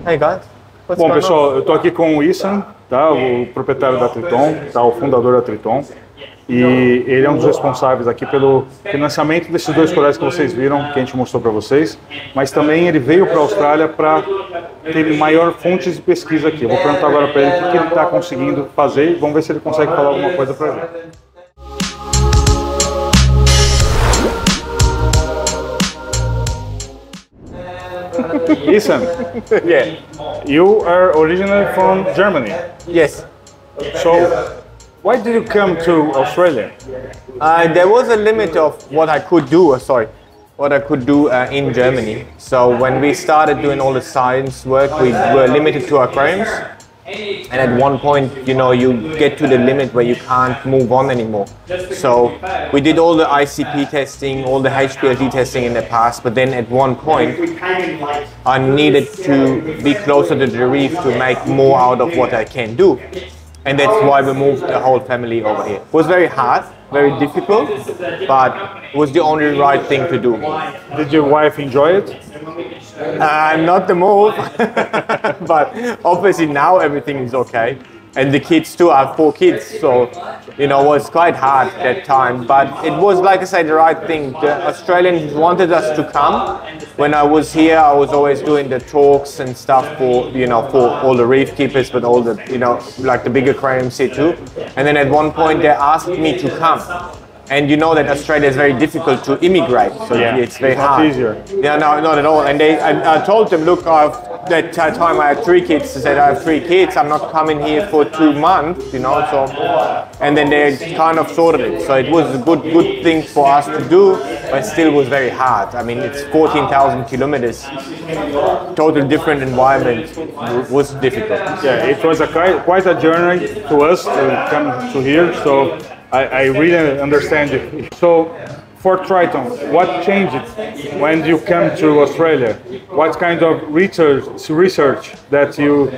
Hey guys. What's Bom, going pessoal, eu estou aqui com o Issan, tá? O proprietário da Triton, tá? O fundador da Triton. E ele é um dos responsáveis aqui pelo financiamento desses dois colégios que vocês viram, que a gente mostrou para vocês. Mas também ele veio para a Austrália para ter maior fontes de pesquisa aqui. Eu vou perguntar agora para ele o que ele está conseguindo fazer e vamos ver se ele consegue falar alguma coisa para a gente. Issan, Yeah. you are originally from Germany. Yes. So, why did you come to Australia? There was a limit of what I could do, in Germany. So when we started doing all the science work, we were limited to aquariums. And at one point, you get to the limit where you can't move on anymore. So we did all the ICP testing, all the HPLC testing in the past, but then at one point, I needed to be closer to the reef to make more out of what I can do. And that's why we moved the whole family over here. It was very hard, very difficult, but it was the only right thing to do. Did your wife enjoy it? Not the move, but obviously now everything is okay. And the kids too, I have 4 kids, so it was quite hard that time. But it was, like I said, the right thing. The Australians wanted us to come. When I was here, I was always doing the talks and stuff for all the reef keepers, but all the like the big aquariums here too. And then at one point they asked me to come. And you know that Australia is very difficult to immigrate, so it's very hard. It's easier. Yeah, no, not at all. And I told them, look, that time I had 3 kids. I said, I have 3 kids. I'm not coming here for 2 months, So, and then they kind of sorted it. So it was a good thing for us to do, but still was very hard. I mean, it's 14,000 kilometers. Totally different environment. Was difficult. Yeah, it was quite a journey to us to come to here. So. I really understand you. So, for Triton, what changed when you came to Australia? What kind of research that you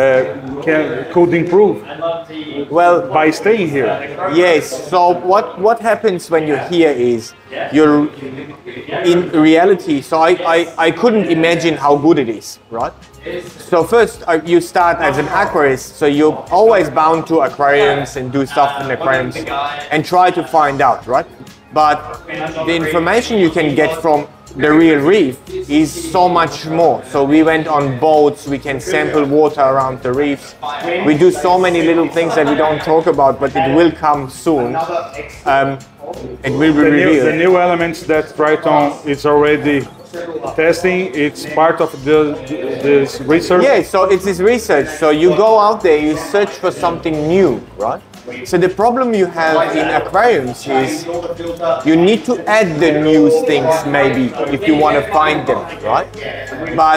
could improve? Well, by staying here. Yes. So what happens when you're here is you're in reality. So I couldn't imagine how good it is, right? So first you start as an aquarist, so you're always bound to aquariums and do stuff in aquariums and try to find out, right? But the information you can get from the real reef is so much more. So we went on boats, we can sample water around the reefs. We do so many little things that we don't talk about, but it will come soon. It will be revealed. The new elements that Triton is already testing, it's part of this research? Yeah, so it's this research. So you go out there, you search for something new, right? So the problem you have in aquariums is you need to add the new things maybe if you want to find them, right? But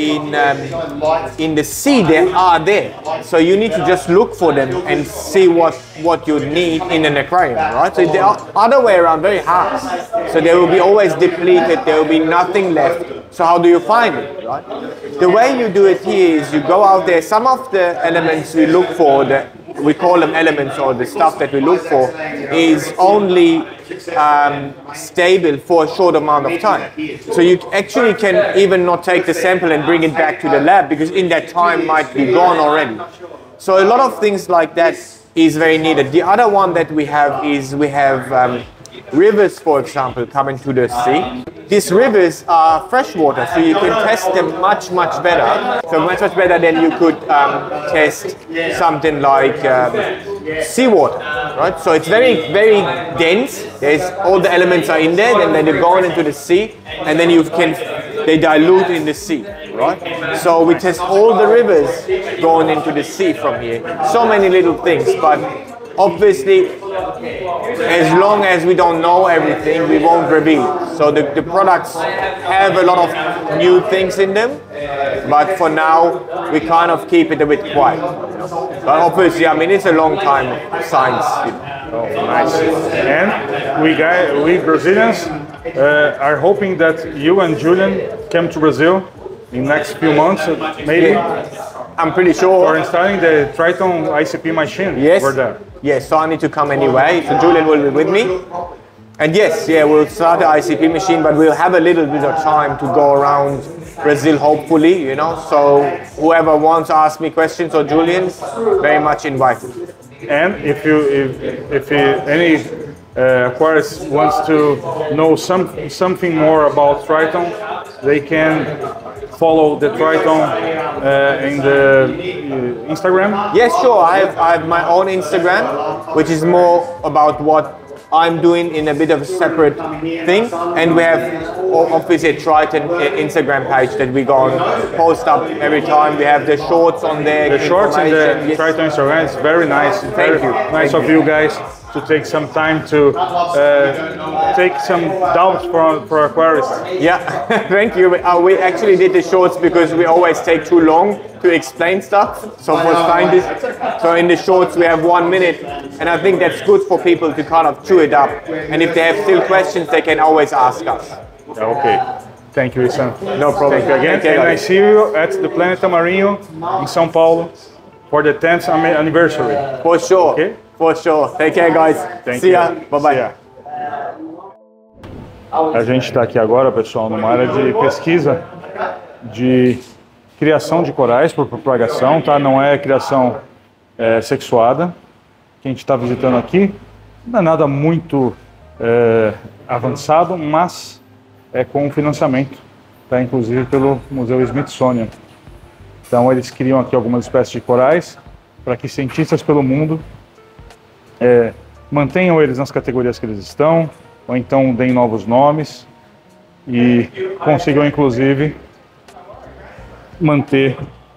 in the sea they are there. So you need to just look for them and see what you need in an aquarium, right? So the other way around, very hard. So they will be always depleted, there will be nothing left. So how do you find it, right? The way you do it here is you go out there, some of the elements we look for, we call them elements, or the stuff that we look for is only stable for a short amount of time. So you actually can even not take the sample and bring it back to the lab because in that time might be gone already. So a lot of things like that is very needed. The other one that we have is rivers, for example, coming to the sea. These rivers are freshwater, so you can test them much better. So much better than you could test something like seawater, right? So it's very dense. There's all the elements are in there, and then they're going into the sea, and then they dilute in the sea, right? So we test all the rivers going into the sea from here. So many little things, but obviously, as long as we don't know everything, we won't reveal. So the products have a lot of new things in them, but for now, we kind of keep it a bit quiet. But obviously, I mean, it's a long time of science. Oh, nice. And we Brazilians are hoping that you and Julian come to Brazil in next few months, maybe. Yeah. I'm pretty sure. For installing the Triton ICP machine. Yes. For that. Yes, so I need to come anyway. So Julian will be with me. And yes, yeah, we'll start the ICP machine, but we'll have a little bit of time to go around Brazil, hopefully, you know. So whoever wants to ask me questions or Julian, very much invited. And if any aquarist wants to know something more about Triton, they can follow the Triton in the Instagram. Yes, sure. I have my own Instagram, which is more about what I'm doing in a bit of a separate thing, and we have obviously a Triton Instagram page that we go and post up every time. We have the shorts on there. The shorts and the Triton Instagram is very nice. Thank you. Nice of you guys to take some time to take some doubts for aquarists. Yeah, thank you. We actually did the shorts because we always take too long to explain stuff. So for scientists, so in the shorts we have 1 minute, and I think that's good for people to kind of chew it up. And if they have still questions, they can always ask us. Okay. Thank you, Isan. No problem. Thank you again. Okay, and I see you at the Planeta Marinho in São Paulo for the 10th anniversary. For sure. Okay? For sure. Take care, guys. See ya. Bye-bye. A gente está aqui agora, pessoal, numa área de pesquisa de criação de corais por propagação, tá? Não é criação sexuada. Que a gente está visitando aqui não é nada muito avançado, mas é com financiamento, tá? Inclusive pelo Museu Smithsonian. Então eles criam aqui algumas espécies de corais para que cientistas pelo mundo mantenham eles nas categorias que eles estão, ou então deem novos nomes e consigam inclusive manter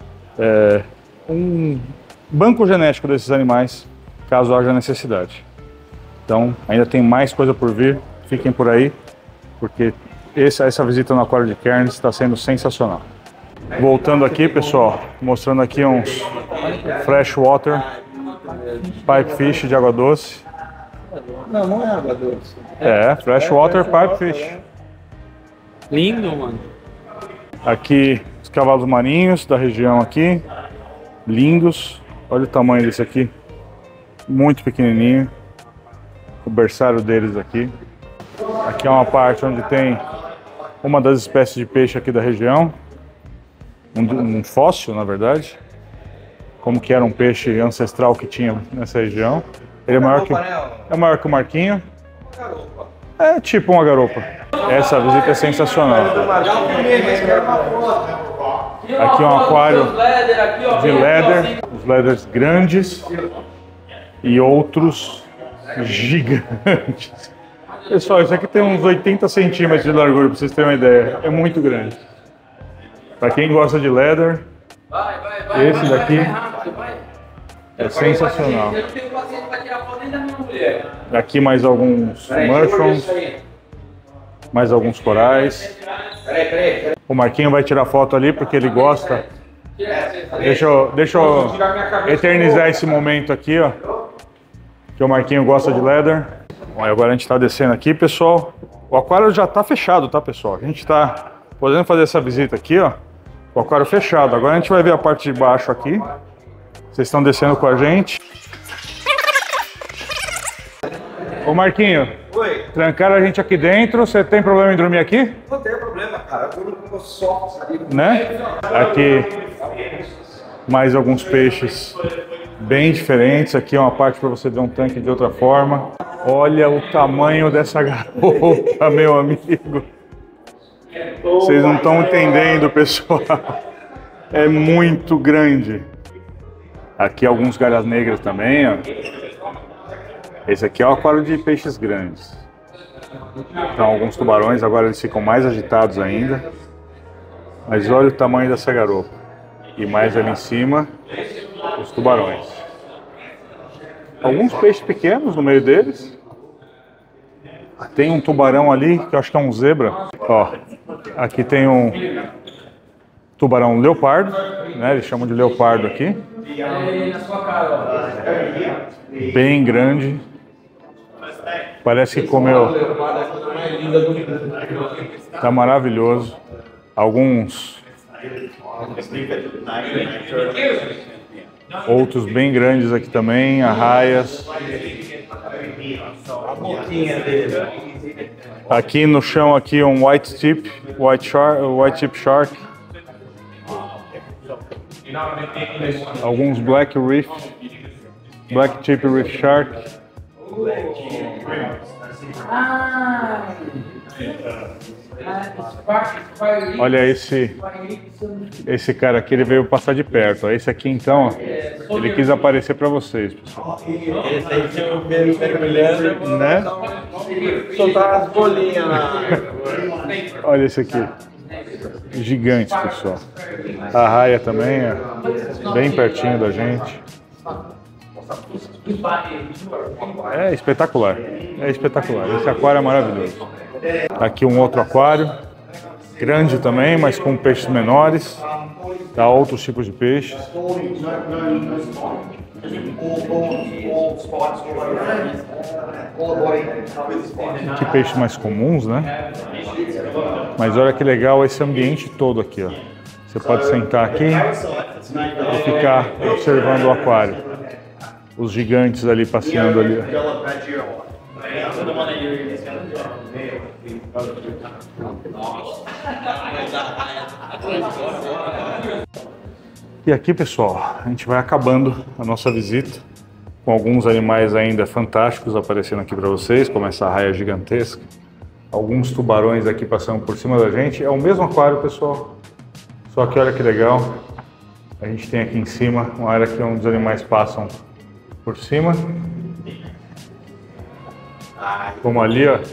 um banco genético desses animais, caso haja necessidade. Então ainda tem mais coisa por vir, fiquem por aí, porque essa visita no aquário de Cairns está sendo sensacional. Voltando aqui, pessoal, mostrando aqui uns freshwater pipefish de água doce. Não é água doce. Freshwater pipefish. Lindo, mano. Aqui os cavalos marinhos da região aqui, lindos. Olha o tamanho desse aqui, muito pequenininho. O berçário deles aqui. Aqui é uma parte onde tem uma das espécies de peixe aqui da região. Um fóssil, na verdade. Como que era um peixe ancestral que tinha nessa região. Ele é maior que o Marquinho. É tipo uma garopa. Essa visita é sensacional. Aqui é um aquário de leather. Os leathers grandes e outros gigantes. Pessoal, isso aqui tem uns 80 centímetros de largura, para vocês terem uma ideia. É muito grande. Para quem gosta de leather, esse daqui é sensacional. Aqui mais alguns mushrooms, mais alguns corais. O Marquinho vai tirar foto ali porque ele gosta. Deixa eu eternizar esse momento aqui, ó. Que o Marquinho gosta de leather. Bom, agora a gente está descendo aqui, pessoal. O aquário já está fechado, tá, pessoal? A gente está podendo fazer essa visita aqui, ó. O aquário fechado. Agora a gente vai ver a parte de baixo aqui. Vocês estão descendo com a gente. Ô Marquinho, Oi. trancaram a gente aqui dentro. Você tem problema em dormir aqui? Não tem problema, cara. Eu durmo com só ali. Né? Aqui mais alguns peixes bem diferentes. Aqui é uma parte para você ver um tanque de outra forma. Olha o tamanho dessa garopa, meu amigo. Vocês não estão entendendo, pessoal. É muito grande. Aqui alguns galhas negras também, ó. Esse aqui é o aquário de peixes grandes. Então alguns tubarões, agora eles ficam mais agitados ainda. Mas olha o tamanho dessa garopa. E mais ali em cima, os tubarões. Alguns peixes pequenos no meio deles. Tem um tubarão ali, que eu acho que é um zebra. Ó, aqui tem um tubarão leopardo, né? Eles chamam de leopardo aqui. Bem grande. Parece que comeu. Tá maravilhoso. Alguns outros bem grandes aqui também, arraias. A boquinha dele. Aqui no chão aqui um white tip shark. Alguns black tip reef shark. Olha esse cara aqui, ele veio passar de perto. Esse aqui então, ó, ele quis aparecer para vocês, pessoal. Esse aí tinha o mergulhando, né? Soltar as bolinhas lá. Olha esse aqui, gigante, pessoal. A raia também é bem pertinho da gente. É espetacular, esse aquário é maravilhoso. Aqui um outro aquário, grande também, mas com peixes menores, tá, outros tipos de peixes. Que peixes mais comuns, né? Mas olha que legal esse ambiente todo aqui, ó. Você pode sentar aqui e ficar observando o aquário. Os gigantes ali passeando ali. E aqui, pessoal, a gente vai acabando a nossa visita com alguns animais ainda fantásticos aparecendo aqui para vocês, como essa raia gigantesca. Alguns tubarões aqui passando por cima da gente. É o mesmo aquário, pessoal. Só que olha que legal. A gente tem aqui em cima uma área que os animais passam por cima. Como ali, ó.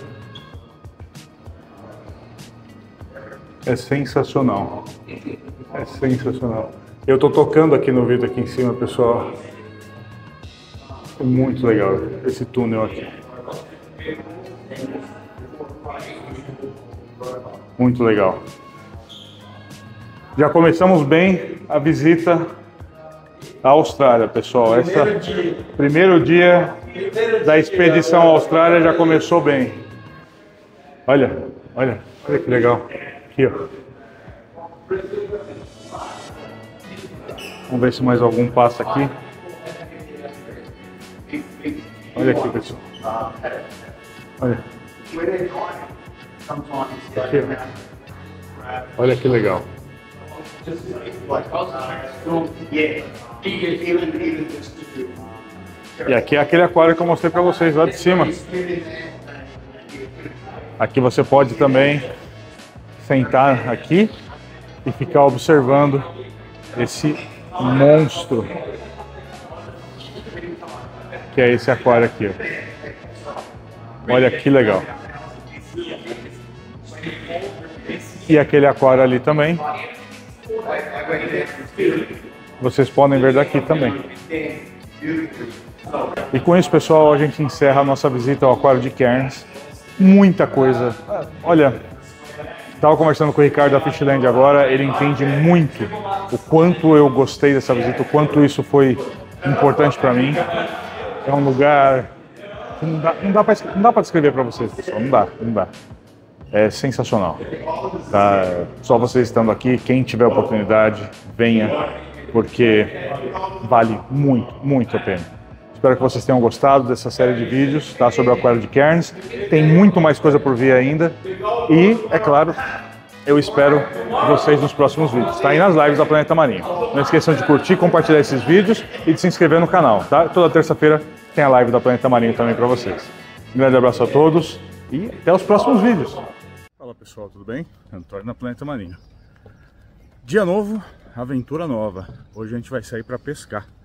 É sensacional. É sensacional. Eu tô tocando aqui no vidro aqui em cima, pessoal. É muito legal esse túnel aqui. Muito legal. Já começamos bem a visita à Austrália, pessoal. Primeiro dia da expedição à Austrália já começou bem. Olha que legal. Aqui, ó. Vamos ver se mais algum passa aqui. Olha aqui, pessoal. Olha. Aqui, ó. Olha que legal. E aqui é aquele aquário que eu mostrei para vocês lá de cima. Aqui você pode também sentar aqui e ficar observando esse monstro que é esse aquário aqui, ó. Olha que legal. E aquele aquário ali também. Vocês podem ver daqui também. E com isso, pessoal, a gente encerra a nossa visita ao aquário de Cairns. Muita coisa. Olha, estava conversando com o Ricardo da Fishland agora, ele entende muito o quanto eu gostei dessa visita, o quanto isso foi importante para mim. É um lugar que não dá para descrever para vocês, pessoal, não dá. É sensacional. Tá? Só vocês estando aqui, quem tiver oportunidade, venha, porque vale muito a pena. Espero que vocês tenham gostado dessa série de vídeos, tá, sobre o aquário de Cairns. Tem muito mais coisa por vir ainda. E, é claro, eu espero vocês nos próximos vídeos, tá? E nas lives da Planeta Marinho. Não esqueçam de curtir, compartilhar esses vídeos e de se inscrever no canal, tá? Toda terça-feira tem a live da Planeta Marinho também para vocês. Um grande abraço a todos e até os próximos vídeos. Fala, pessoal, tudo bem? Antônio na Planeta Marinho. Dia novo, aventura nova. Hoje a gente vai sair para pescar.